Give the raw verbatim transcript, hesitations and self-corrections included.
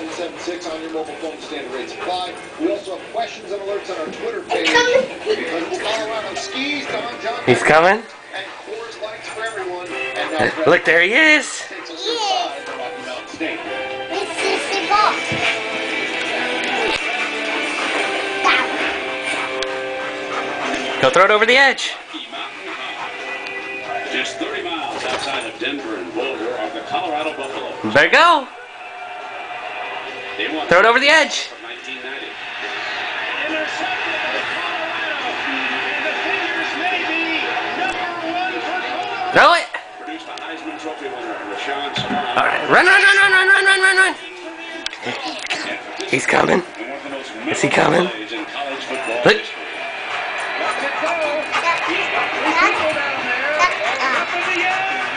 seven seven six on your mobile phone. Standard rates apply. We also have questions and alerts on our Twitter page. Because it's Colorado skis, Don John. He's coming. And Coors Lights for everyone. And now Look, there he is. takes us inside the Rocky Mountain State. Go throw it over the edge. Just thirty miles outside of Denver and Boulder are the Colorado Buffaloes. There you go. They won Throw it over the edge. from nineteen ninety. Intercepted by Colorado. And the figures may be number one for Colorado. Throw it. Produced the Heisman Trophy winner, Rashawn Smith. All right. Run, run, run, run, run, run, run, run, run. He's coming. Is he coming? Look. Let it go. He's got the people down there. Up in the air.